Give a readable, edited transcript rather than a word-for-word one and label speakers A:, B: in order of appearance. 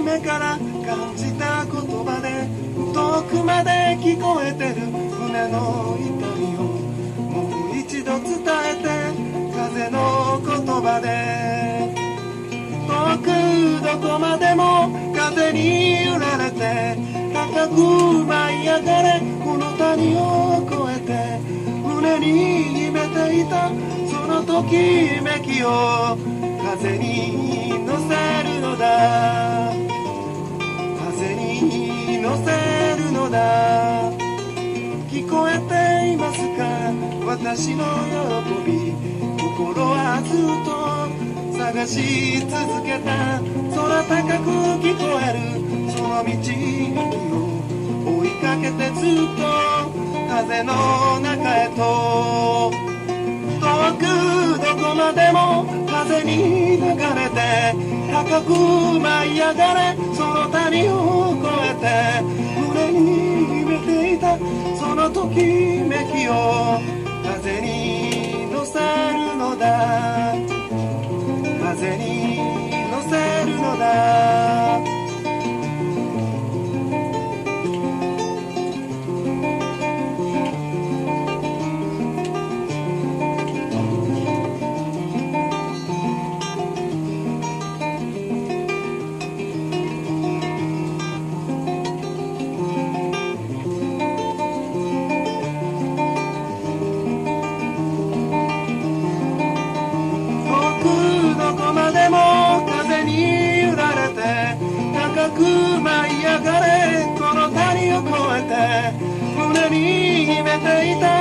A: 目から感じた言葉で遠くまで聞こえてる胸の痛みをもう一度伝えて風の言葉で遠くどこまでも風に揺られて高く舞い上がれこの谷を越えて胸に秘めていたそのときめきを風に乗せるのだ風に乗せるのだ聞こえていますか私の喜び心はずっと探し続けた空高く聞こえるその道を追いかけてずっと風の中へと遠くどこまでも風に流れて高く舞い上がれその谷を越えて胸に秘めていたそのときめきを風に乗せるのだ風に乗せるのだ高く舞い上がれこの谷を越えて胸に秘めていた